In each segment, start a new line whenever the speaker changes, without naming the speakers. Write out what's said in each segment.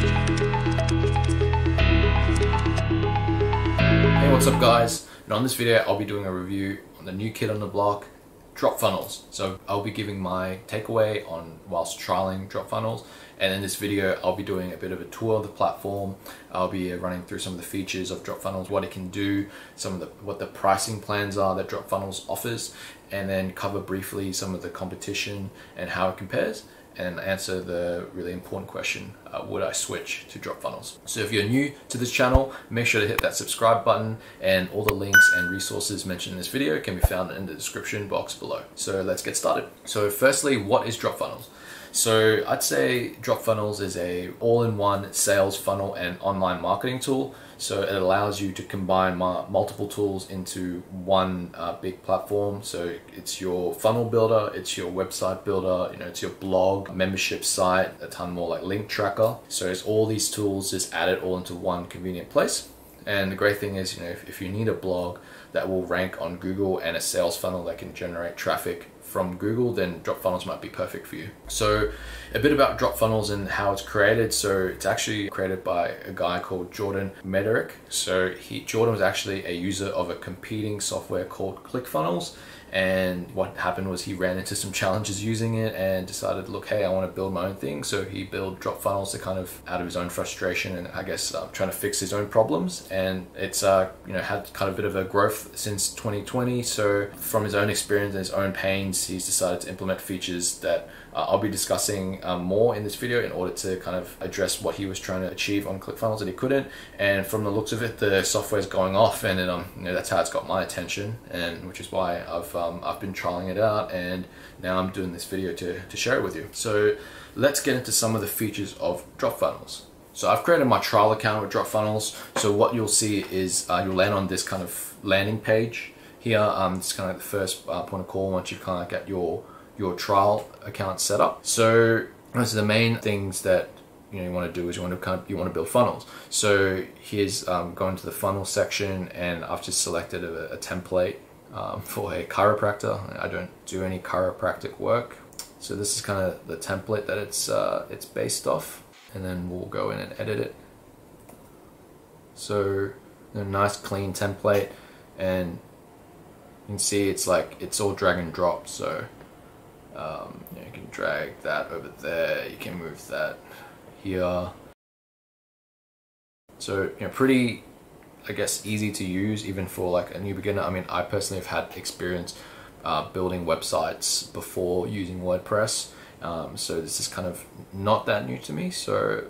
Hey, what's up guys? And on this video I'll be doing a review on the new kid on the block, DropFunnels. So I'll be giving my takeaway on whilst trialing DropFunnels, and in this video I'll be doing a bit of a tour of the platform. I'll be running through some of the features of DropFunnels, what it can do, what the pricing plans are that DropFunnels offers, and then cover briefly some of the competition and how it compares, and answer the really important question, would I switch to DropFunnels? So if you're new to this channel, make sure to hit that subscribe button, and all the links and resources mentioned in this video can be found in the description box below. So let's get started. So firstly, what is DropFunnels? So I'd say DropFunnels is a all-in-one sales funnel and online marketing tool. So it allows you to combine multiple tools into one big platform. So it's your funnel builder, it's your website builder, it's your blog, membership site, a ton more like link tracker. So it's all these tools just added all into one convenient place. And the great thing is, if you need a blog that will rank on Google and a sales funnel that can generate traffic from Google, then DropFunnels might be perfect for you. So a bit about DropFunnels and how it's created. So it's actually created by a guy called Jordan Mederick. So Jordan was actually a user of a competing software called ClickFunnels. And what happened was he ran into some challenges using it and decided, look, hey, I want to build my own thing. So he built DropFunnels to kind of out of his own frustration and I guess trying to fix his own problems. And it's had kind of a bit of a growth since 2020. So from his own experience and his own pains, he's decided to implement features that I'll be discussing more in this video in order to kind of address what he was trying to achieve on ClickFunnels that he couldn't. And from the looks of it, the software's going off, and then that's how it's got my attention, and which is why I've been trialing it out, and now I'm doing this video to share it with you. So let's get into some of the features of DropFunnels. So I've created my trial account with DropFunnels. So what you'll see is you'll land on this kind of landing page here. It's kind of the first point of call once you kind of get your trial account set up. So the main things that you want to do is you want to build funnels. So here's going to the funnel section, and I've just selected a template for a chiropractor. I don't do any chiropractic work, so this is kind of the template that it's based off, and then we'll go in and edit it. So a nice clean template, and you can see it's all drag and drop. So you can drag that over there, you can move that here. So pretty, I guess, easy to use even for like a new beginner. I mean, I personally have had experience building websites before using WordPress, so this is kind of not that new to me. So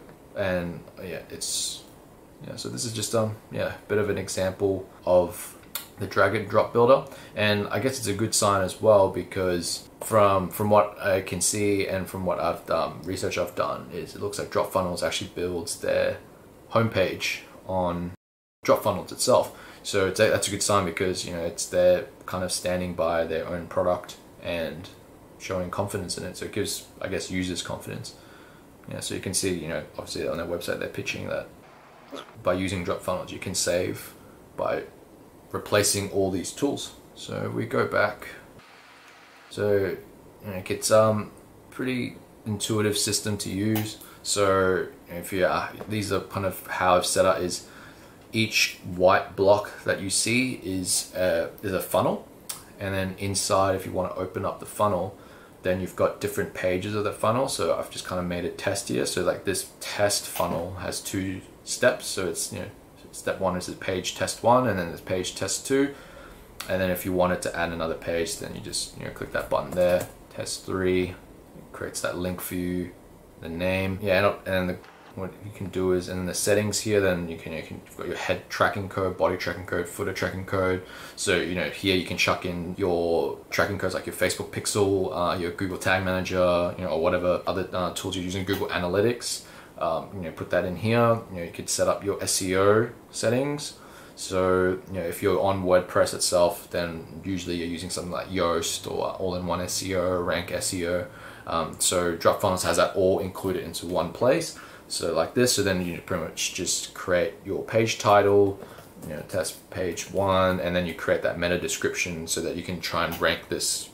so this is just a bit of an example of the drag and drop builder, and I guess it's a good sign as well, because from what I can see and from what I've done, research I've done, is it looks like DropFunnels actually builds their homepage on DropFunnels itself. So that's a good sign, because it's they're kind of standing by their own product and showing confidence in it. So it gives, I guess, users confidence. So you can see, obviously on their website they're pitching that by using DropFunnels you can save by replacing all these tools. So if we go back, so it's pretty intuitive system to use. So if these are kind of how I've set up, is each white block that you see is a funnel, and then inside, if you want to open up the funnel, then you've got different pages of the funnel. So I've just kind of made a test here. So like this test funnel has 2 steps. So it's step 1 is the page test 1, and then there's page test 2. And then if you wanted to add another page, then you just click that button there, test 3. It creates that link for you, the name. What you can do is in the settings here, then you've got your head tracking code, body tracking code, footer tracking code. So here you can chuck in your tracking codes like your Facebook pixel, your Google Tag Manager, or whatever other tools you're using, Google Analytics. Put that in here. You could set up your SEO settings. So if you're on WordPress itself, then usually you're using something like Yoast or all-in-one SEO, Rank SEO. So DropFunnels has that all included into one place. So like this, so then you pretty much just create your page title, test page 1, and then you create that meta description so that you can try and rank this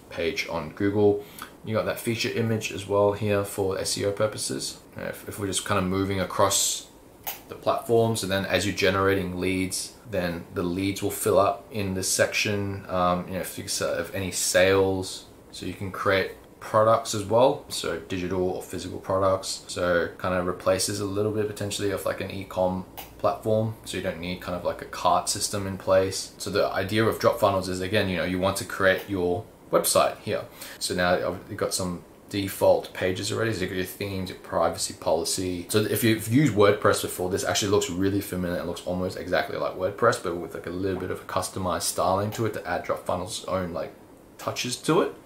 page on Google. You got that feature image as well here for SEO purposes. If we're just kind of moving across the platforms, and then as you're generating leads, then the leads will fill up in this section. If you have any sales, so you can create products as well, so digital or physical products. So kind of replaces a little bit potentially of like an e-com platform, so you don't need kind of like a cart system in place. So the idea of DropFunnels is, again, you want to create your website here. So now you've got some default pages already, so you've got your themes, your privacy policy. So if you've used WordPress before, this actually looks really familiar. It looks almost exactly like WordPress, but with like a little bit of a customized styling to it to add DropFunnels' own like touches to it.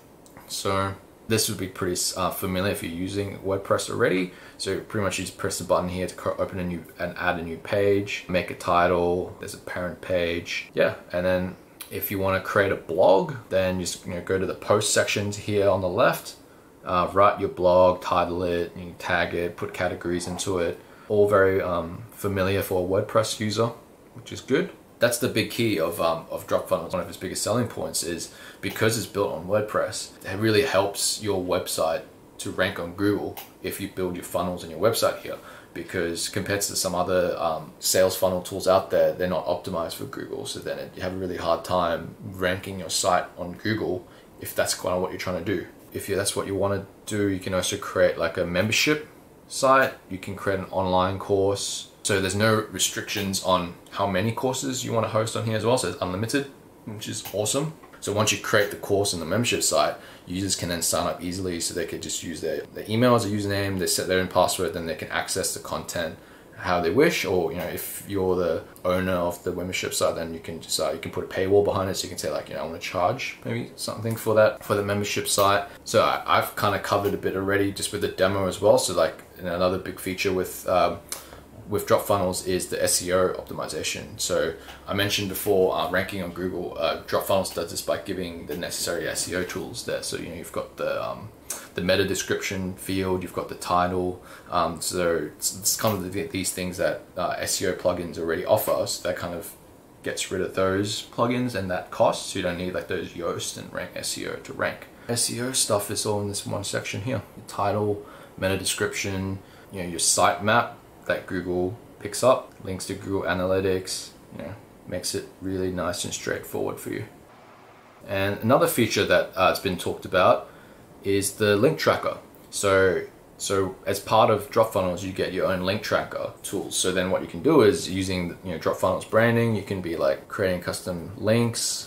So this would be pretty familiar if you're using WordPress already. So pretty much you just press the button here to open a new and add a new page, make a title, there's a parent page. Yeah, and then if you want to create a blog, then you just go to the post sections here on the left, write your blog, title it, you tag it, put categories into it. All very familiar for a WordPress user, which is good. That's the big key of DropFunnels. One of its biggest selling points is because it's built on WordPress, it really helps your website to rank on Google if you build your funnels in your website here. Because compared to some other sales funnel tools out there, they're not optimized for Google. So then you have a really hard time ranking your site on Google if that's kind of what you're trying to do. If that's what you want to do, you can also create like a membership site. You can create an online course. So there's no restrictions on how many courses you want to host on here as well. So it's unlimited, which is awesome. So once you create the course in the membership site, users can then sign up easily, so they could just use their email as a username, they set their own password, then they can access the content how they wish. Or if you're the owner of the membership site, then you can just you can put a paywall behind it, so you can say like, I want to charge maybe something for that for the membership site. So I've kind of covered a bit already just with the demo as well. So like another big feature with DropFunnels is the SEO optimization. So I mentioned before ranking on Google. DropFunnels does this by giving the necessary SEO tools there. So you've got the meta description field, you've got the title. So it's kind of these things that SEO plugins already offer. So that kind of gets rid of those plugins and that cost. So you don't need like those Yoast and Rank SEO to rank. SEO stuff is all in this one section here. Your title, meta description, your sitemap that Google picks up, links to Google Analytics, makes it really nice and straightforward for you. And another feature that it's been talked about is the link tracker. So as part of DropFunnels, you get your own link tracker tools. So then what you can do is using DropFunnels branding, you can be like creating custom links.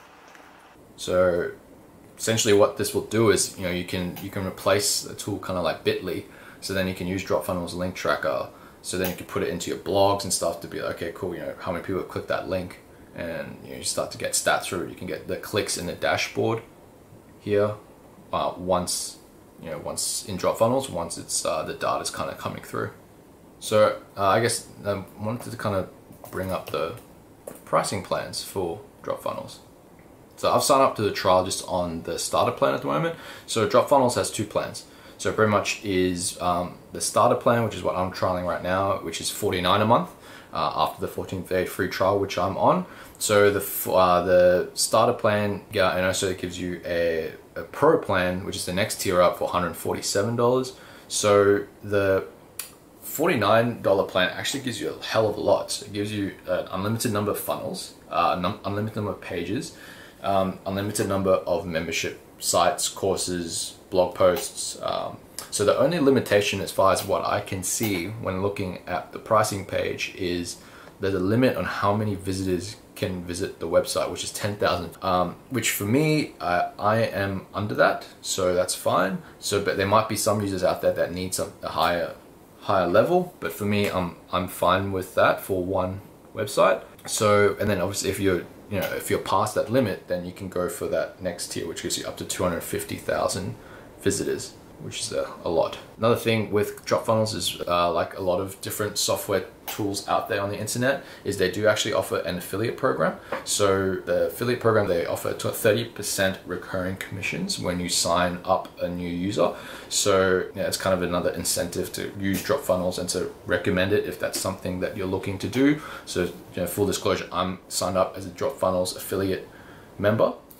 So essentially what this will do is you can replace a tool kind of like Bitly. So then you can use DropFunnels link tracker. So then you can put it into your blogs and stuff to be like, okay, cool, how many people have clicked that link, and you start to get stats through it. You can get the clicks in the dashboard here once in DropFunnels, once it's the data's kind of coming through. So I guess I wanted to kind of bring up the pricing plans for DropFunnels. So I've signed up to the trial just on the starter plan at the moment. So DropFunnels has two plans. So pretty much is the starter plan, which is what I'm trialing right now, which is $49 a month after the 14-day free trial, which I'm on. So the starter plan, and also it gives you a pro plan, which is the next tier up for $147. So the $49 plan actually gives you a hell of a lot. So it gives you an unlimited number of funnels, unlimited number of pages, unlimited number of membership sites, courses, blog posts. So the only limitation as far as what I can see when looking at the pricing page is there's a limit on how many visitors can visit the website, which is 10,000, which for me, I am under that, so that's fine. So, but there might be some users out there that need a higher level, but for me, I'm fine with that for one website. So, and then obviously if you're past that limit, then you can go for that next tier, which gives you up to 250,000 visitors, which is a lot. Another thing with DropFunnels is like a lot of different software tools out there on the internet is they do actually offer an affiliate program. So the affiliate program, they offer 30% recurring commissions when you sign up a new user. So it's kind of another incentive to use DropFunnels and to recommend it if that's something that you're looking to do. So full disclosure, I'm signed up as a DropFunnels affiliate member.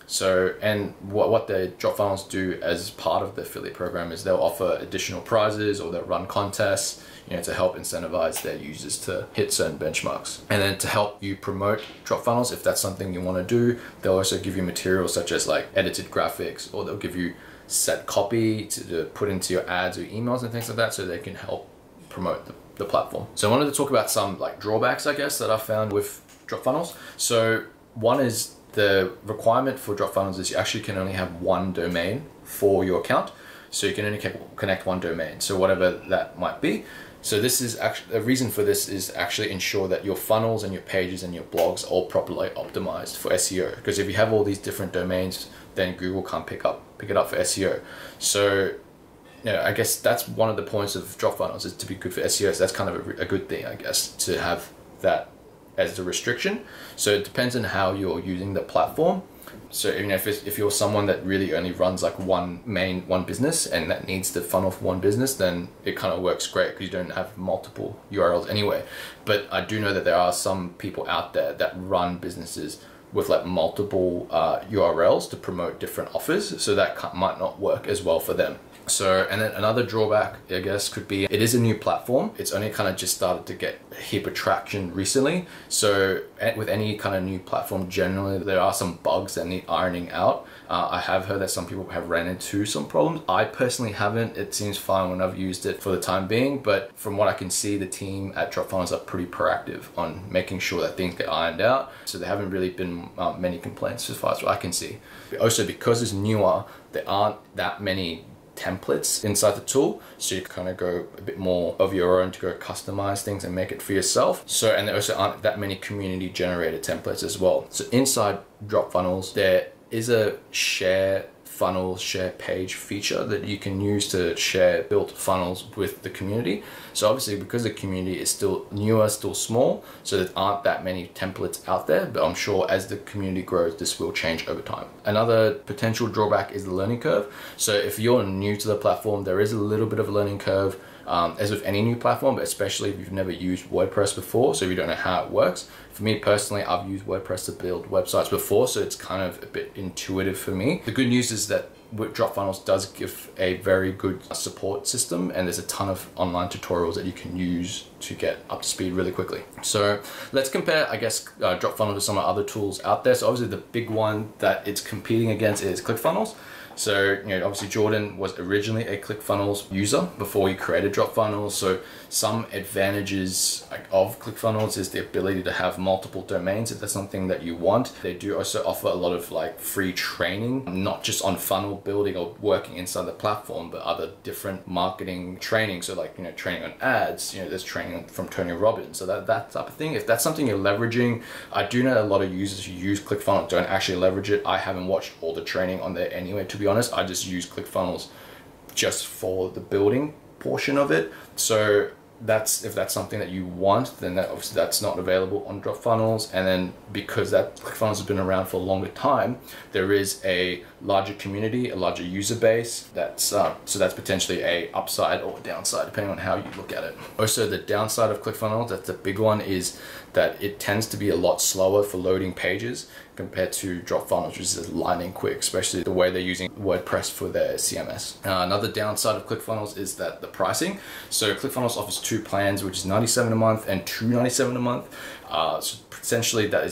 So, and what the DropFunnels do as part of the affiliate program is they'll offer additional prizes, or they'll run contests, you know, to help incentivize their users to hit certain benchmarks. And then to help you promote DropFunnels, if that's something you want to do, they'll also give you materials such as like edited graphics, or they'll give you set copy to put into your ads or emails and things like that, so they can help promote the platform. So I wanted to talk about some like drawbacks, I guess, that I found with DropFunnels. So one is the requirement for DropFunnels is you actually can only have one domain for your account. So you can only connect one domain, so whatever that might be. So this is actually, the reason for this is actually ensure that your funnels and your pages and your blogs are all properly optimized for SEO. Because if you have all these different domains, then Google can't pick it up for SEO. So, you know, I guess that's one of the points of DropFunnels, is to be good for SEO. So that's kind of a good thing, I guess, to have that as the restriction. So it depends on how you're using the platform. So, you know, if you're someone that really only runs like one business and that needs the funnel for one business, then it kind of works great because you don't have multiple URLs anyway. But I do know that there are some people out there that run businesses with like multiple URLs to promote different offers. So that might not work as well for them. So, and then another drawback, I guess, could be it is a new platform. It's only kind of just started to get a heap of traction recently. So with any kind of new platform, generally there are some bugs that need ironing out. I have heard that some people have ran into some problems. I personally haven't. It seems fine when I've used it for the time being, but from what I can see, the team at DropFunnels are pretty proactive on making sure that things get ironed out. So there haven't really been many complaints as far as I can see. Also, because it's newer, there aren't that many templates inside the tool, so you kind of go a bit more of your own to go customize things and make it for yourself. So, and there also aren't that many community generated templates as well. So inside DropFunnels, there is a share funnel, share page feature that you can use to share built funnels with the community. So obviously, because the community is still newer, still small, so there aren't that many templates out there, but I'm sure as the community grows, this will change over time. Another potential drawback is the learning curve. So if you're new to the platform, there is a little bit of a learning curve, as with any new platform, but especially if you've never used WordPress before, so if you don't know how it works. For me personally, I've used WordPress to build websites before, so it's kind of a bit intuitive for me. The good news is that DropFunnels does give a very good support system, and there's a ton of online tutorials that you can use to get up to speed really quickly. So let's compare, I guess, DropFunnels to some of the other tools out there. So obviously the big one that it's competing against is ClickFunnels. So, you know, obviously Jordan was originally a ClickFunnels user before he created DropFunnels. So some advantages of ClickFunnels is the ability to have multiple domains if that's something that you want. They do also offer a lot of like free training, not just on funnel building or working inside the platform, but other different marketing training. So like, you know, training on ads, you know, there's training from Tony Robbins. So that type of thing. If that's something you're leveraging, I do know a lot of users who use ClickFunnels don't actually leverage it. I haven't watched all the training on there anyway, to be honest. I just use ClickFunnels just for the building portion of it. So if that's something that you want, then obviously that's not available on DropFunnels. And then because that ClickFunnels has been around for a longer time, there is a larger community, a larger user base. So that's potentially a upside or downside depending on how you look at it. Also, the downside of ClickFunnels, that's the big one, is that it tends to be a lot slower for loading pages compared to DropFunnels, which is lightning quick, especially the way they're using WordPress for their CMS. Another downside of ClickFunnels is that the pricing. So ClickFunnels offers two plans, which is $97 a month and $297 a month. So essentially that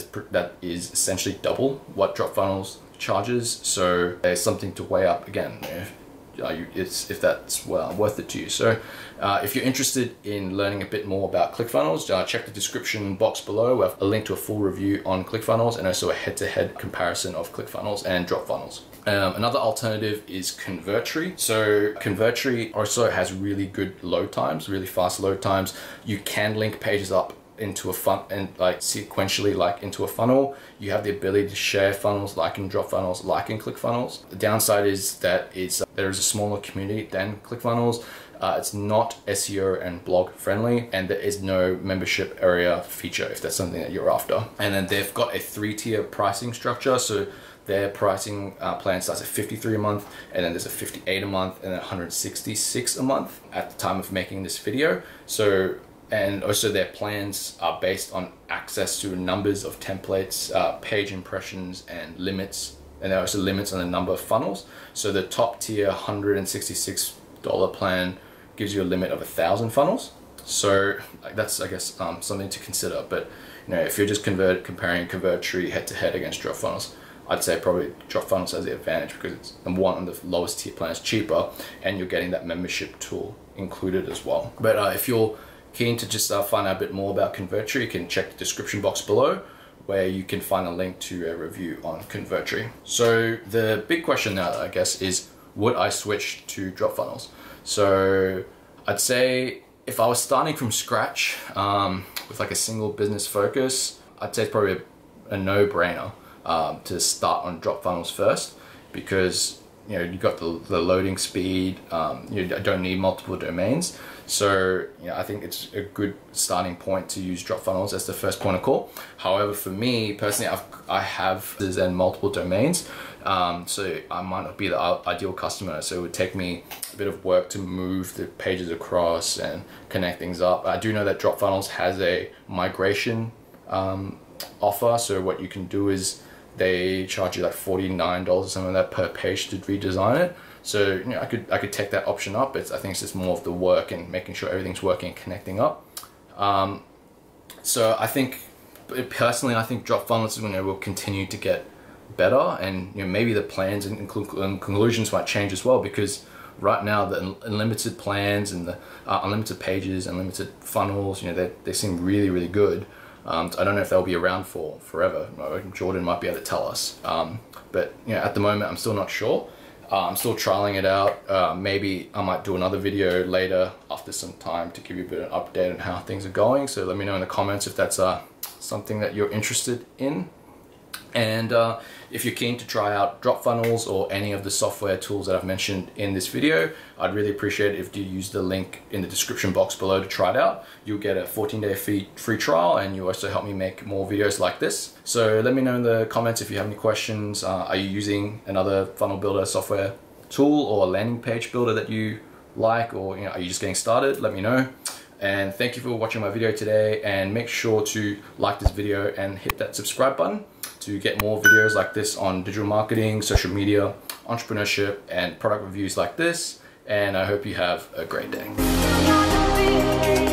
is essentially double what DropFunnels charges. So there's something to weigh up again if that's worth it to you. So if you're interested in learning a bit more about ClickFunnels, check the description box below. We have a link to a full review on ClickFunnels and also a head-to-head comparison of ClickFunnels and DropFunnels. Another alternative is Convertri. So Convertri also has really good load times, really fast load times. You can link pages up into a funnel and like sequentially like into a funnel. You have the ability to share funnels like in DropFunnels, like in ClickFunnels. The downside is that there is a smaller community than ClickFunnels. It's not SEO and blog friendly, and there is no membership area feature if that's something that you're after. And then they've got a 3-tier pricing structure. So their pricing plan starts at $53 a month, and then there's a $58 a month, and then $166 a month at the time of making this video. So, and also their plans are based on access to numbers of templates, page impressions, and limits and there are also limits on the number of funnels. So the top tier $166 plan gives you a limit of 1,000 funnels. So that's, I guess, something to consider. But if you're just comparing Convertri head to head against DropFunnels, I'd say probably DropFunnels has the advantage because it's number one, on the lowest tier plan is cheaper, and you're getting that membership tool included as well. But if you're keen to just find out a bit more about Convertri, you can check the description box below, where you can find a link to a review on Convertri. So the big question now, I guess, is would I switch to DropFunnels? So I'd say if I was starting from scratch with like a single business focus, I'd say it's probably a no-brainer to start on DropFunnels first, because you got the loading speed, you don't need multiple domains. So I think it's a good starting point to use DropFunnels as the first point of call. However, for me personally, I have multiple domains, so I might not be the ideal customer. So it would take me a bit of work to move the pages across and connect things up. I do know that DropFunnels has a migration offer. So what you can do is they charge you like $49 or something like that per page to redesign it. So I could take that option up. I think it's just more of the work and making sure everything's working and connecting up. So I think personally, I think DropFunnels will continue to get better, and maybe the plans and conclusions might change as well, because right now the unlimited plans and the unlimited pages, unlimited funnels, they seem really, really good. I don't know if they'll be around for forever. Jordan might be able to tell us. But at the moment, I'm still not sure. I'm still trialing it out. Maybe I might do another video later after some time to give you a bit of an update on how things are going. So let me know in the comments if that's something that you're interested in. And if you're keen to try out DropFunnels or any of the software tools that I've mentioned in this video, I'd really appreciate it if you use the link in the description box below to try it out. You'll get a 14-day free trial, and you also help me make more videos like this. So let me know in the comments if you have any questions. Are you using another funnel builder software tool or a landing page builder that you like, or are you just getting started? Let me know. And thank you for watching my video today, and make sure to like this video and hit that subscribe button to get more videos like this on digital marketing, social media, entrepreneurship, and product reviews like this. And I hope you have a great day.